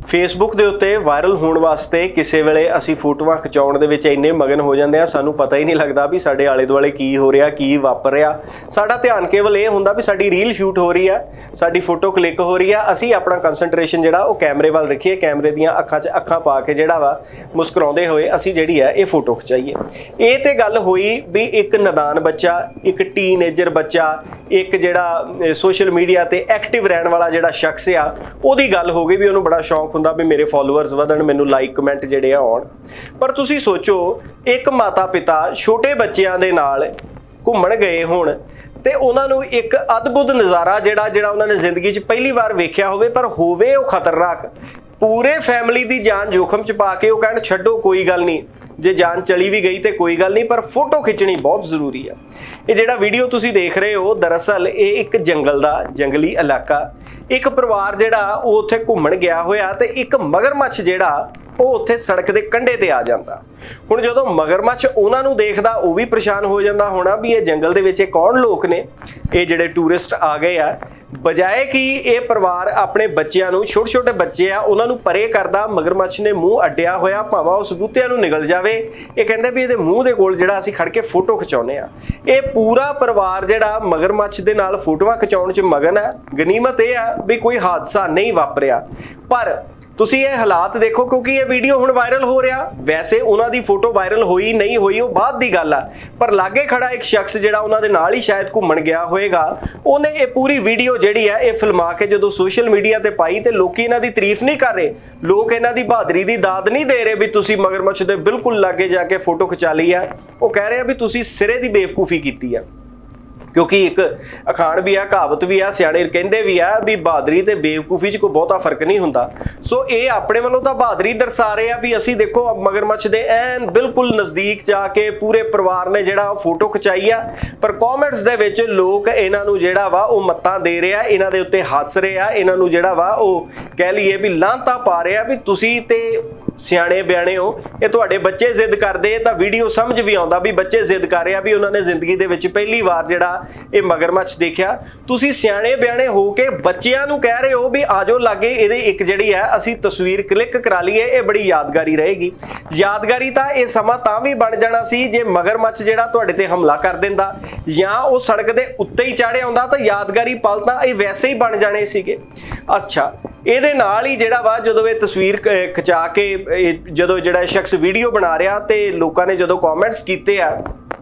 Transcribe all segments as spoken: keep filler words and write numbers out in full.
Facebook के उत्ते viral होने वास्ते किसी वेले असी फोटोआं खिचाउण दे विच इन्ने मगन हो जांदे आ सानू पता ही नहीं लगता भी साडे आले दुआले की हो रहा की वापर रहा। साडा ध्यान केवल ये हुंदा भी साडी रील शूट हो रही है, साडी फोटो क्लिक हो रही है, असी अपना कंसनट्रेशन जिहड़ा वो कैमरे वाल रखीए, कैमरे दीआं अखां च अखां पा के जिहड़ा वा मुस्कुराउंदे होए असी जिहड़ी है ये फोटो खिचाईए। ये ते गल होई भी एक नादान बच्चा, एक टीनेजर बच्चा, एक जिहड़ा सोशल मीडिया ते एक्टिव रहने वाला जिहड़ा शख्स आ ओहदी गल हो गई भी उन्होंने बड़ा शौक हुंदा भी मेरे फॉलोअर्स वधण, मैनू लाइक कमेंट जिहड़े आउण। पर तुसीं सोचो एक माता पिता छोटे बच्चों के नाल घूमण गए होण ते उन्हां नूं एक अद्भुत नज़ारा जिहड़ा जिहड़ा उन्हां ने जिंदगी च पहली बार वेख्या होवे पर होवे वो खतरनाक, पूरे फैमिली की जान जोखम च पा के वो कहण छड्डो कोई गल नहीं, जे जान चली भी गई तो कोई गल नहीं पर फोटो खिंचनी बहुत जरूरी है। ये जिहड़ा वीडियो तुसीं देख रहे हो दरअसल ये एक जंगल दा जंगली इलाका, एक परिवार जिहड़ा वो उत्थे घूमण गया होया ते एक मगरमच्छ जिहड़ा वो उत्थे सड़क के कंढे ते आ जाता। हुण जदों मगरमच्छ उन्हां नूं देखदा वो भी परेशान हो जाता होना भी ये जंगल दे विच कौन लोग ने, ये जिहड़े टूरिस्ट आ गए आ, बजाए कि ये परिवार अपने बच्चों नूं, छोटे छोटे बच्चे आ उन्हां नूं परे करदा, मगरमच्छ ने मूँह अड्डिया होया भावां उस बूटिਆਂ नूं निकल जावे, ये कहंदे भी इहदे मूँह दे कोल जिहड़ा असीं खड़ के फोटो खिचाउने आ। ये पूरा परिवार जिहड़ा मगरमच्छ दे नाल फोटोआं खिचाउण च मगन है। गनीमत यह है भी कोई हादसा नहीं वापरिया, पर तुसी ये हालात देखो क्योंकि ये वीडियो हुण वायरल हो रहा। वैसे उन्हां दी फोटो वायरल होई नहीं होई वो बाद दी गल आ, पर लागे खड़ा एक शख्स जिहड़ा उन्हां दे नाल ही शायद घूमण गया होएगा, उहने ये पूरी वीडियो जिहड़ी है ये फिल्मा के जदों सोशल मीडिया ते पाई ते लोकी इन्हां दी तारीफ नहीं कर रहे, लोग इन्हां दी बहादरी दी दाद नहीं दे रहे भी तुसी मगरमच्छ दे बिल्कुल लागे जाके फोटो खिचा ली है। वो कह रहे हैं भी तुसी सिरे दी बेवकूफ़ी कीती है, क्योंकि एक अखाण भी है, कहावत भी है, सियाणे कहंदे भी है भी बहादरी ते बेवकूफ़ी च कोई बहुता फर्क नहीं हुंदा। सो ये अपने वालों तो बहादरी दर्शा रहे हैं भी असी देखो मगरमच्छ दे ऐन बिल्कुल नज़दीक जाके पूरे परिवार ने जिहड़ा फोटो खिचाई है, पर कॉमेंट्स दे विच लोग इन्हां नूं जिहड़ा वा वो मत्तां दे रहे हैं, इन्हां दे उत्ते हस रहे हैं, इन्हां नूं जिहड़ा वा वो कह लीए भी लांतां पा रहे हैं भी तुसी ते सियाणे बयाणे हो, ये तुहाडे बच्चे जिद करदे तां वीडियो समझ भी आउंदा भी बच्चे जिद कर रहे भी उन्होंने जिंदगी दे विच पहली बार जिहड़ा ये मगरमच्छ देखा। तुसी सियाणे बयाणे हो के बच्चियां नूं कह रहे हो भी आजो लागे इहदे एक जिहड़ी है असी तस्वीर क्लिक करा लीए, ये बड़ी यादगारी रहेगी। यादगारी तां ये समा तां भी बन जाना सी जे मगरमच्छ जिहड़ा तुहाडे ते हमला कर दिंदा जां वो सड़क दे उत्ते ही चढ़ आउंदा तां यादगारी पल तां ये वैसे ही बन जाने सीगे। अच्छा ਇਹਦੇ ਨਾਲ ही जिहड़ा वा जदों ये तस्वीर खिचा के जदों जिहड़ा शख्स वीडियो बना रहा ते लोगों ने जदों कॉमेंट्स कीते आ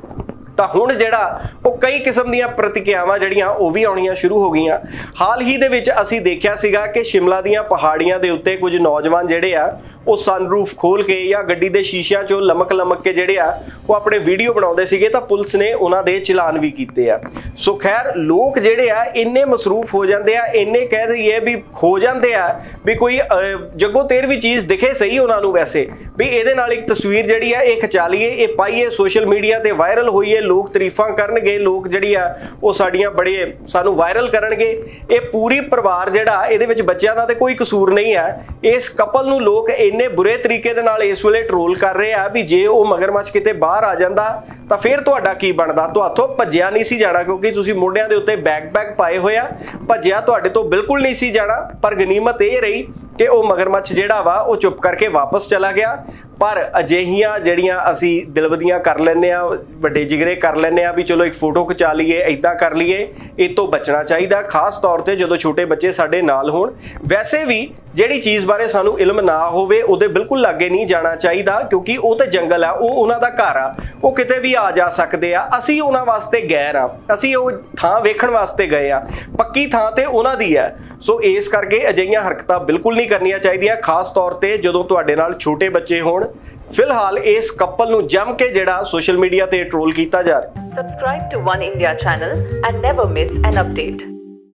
ਤਾਂ ਹੁਣ ਜਿਹੜਾ ਉਹ ਕਈ ਕਿਸਮ ਦੀਆਂ ਪ੍ਰਤੀਕਿਰਿਆਵਾਂ ਜਿਹੜੀਆਂ ਉਹ ਵੀ ਆਉਣੀਆਂ ਸ਼ੁਰੂ ਹੋ ਗਈਆਂ। ਹਾਲ ਹੀ ਦੇ ਵਿੱਚ ਅਸੀਂ ਦੇਖਿਆ ਸੀਗਾ ਕਿ ਸ਼ਿਮਲਾ ਦੀਆਂ ਪਹਾੜੀਆਂ ਦੇ ਉੱਤੇ ਕੁਝ ਨੌਜਵਾਨ ਜਿਹੜੇ ਆ ਉਹ ਸਨਰੂਫ ਖੋਲ ਕੇ ਜਾਂ ਗੱਡੀ ਦੇ ਸ਼ੀਸ਼ਿਆਂ ਚੋਂ ਲਮਕ ਲਮਕ ਕੇ ਜਿਹੜੇ ਆ ਉਹ ਆਪਣੇ ਵੀਡੀਓ ਬਣਾਉਂਦੇ ਸੀਗੇ ਤਾਂ ਪੁਲਿਸ ਨੇ ਉਹਨਾਂ ਦੇ ਚਲਾਨ ਵੀ ਕੀਤੇ ਆ। ਸੋ ਖੈਰ ਲੋਕ ਜਿਹੜੇ ਆ ਇੰਨੇ ਮਸਰੂਫ ਹੋ ਜਾਂਦੇ ਆ, ਇੰਨੇ ਕਹਿ ਦਈਏ ਵੀ ਖੋ ਜਾਂਦੇ ਆ ਵੀ ਕੋਈ ਜੱਗੋ ਤੇਰਵੀਂ ਚੀਜ਼ ਦਿਖੇ ਸਹੀ ਉਹਨਾਂ ਨੂੰ ਵੈਸੇ ਵੀ ਇਹਦੇ ਨਾਲ ਇੱਕ ਤਸਵੀਰ ਜਿਹੜੀ ਆ ਇਹ ਖਿਚਾ ਲਈਏ, ਇਹ ਪਾਈਏ ਸੋਸ਼ਲ ਮੀਡੀਆ ਤੇ ਵਾਇਰਲ ਹੋਈਏ, लोग तारीफा करनगे, लोग जिहड़ी आ वो साडियां बड़े सानू वायरल करनगे। ये पूरी परिवार जिहड़ा इहदे विच बच्चियां दा ते कोई कसूर नहीं है। इस कपल नू लोग इन्ने बुरे तरीके दे नाल इस वेले ट्रोल कर रहे आ भी जे वो मगरमच्छ किते बाहर आ जांदा तां फिर तुहाडा की बनदा, तुहाथों भज्जिया नहीं सी जाना क्योंकि तुसीं मोढिਆਂ ਦੇ ਉੱਤੇ बैग बैग पाए होए आ, भज्जिया तुहाडे तो बिल्कुल नहीं सी जाना। पर गनीमत ये रही कि वो मगरमच्छ जिहड़ा वा वो चुप करके वापस चला गया। पर अजिहियां जिहड़ियां असी दिलवदियां कर लैंदे आ, वड्डे जिगरे कर लैंदे आ भी चलो एक फोटो खिचा लीए, इदां कर लीए, इस तो बचना चाहिए खास तौर पर जदों छोटे बच्चे साडे नाल होण। वैसे भी जिहड़ी चीज़ बारे सानू इल्म ना होवे उहदे बिल्कुल लागे नहीं जाना चाहिए क्योंकि वो तो जंगल आ, वो उन्हां दा घर आ, वो किते भी आ जा सकते आ। असी उन्हां वास्ते गैर आ, असी वो थां वेखण वास्ते गए आ, पक्की थां ते उन्हां दी है। सो इस करके अजिहियां हरकतां बिल्कुल नहीं करनियां चाहिए खास तौर पर जदों तुहाडे नाल छोटे बच्चे होण। फिलहाल इस कपल नूं जम के जिहड़ा सोशल मीडिया ते ट्रोल कीता जा रहा। Subscribe to One India channel and never miss an update.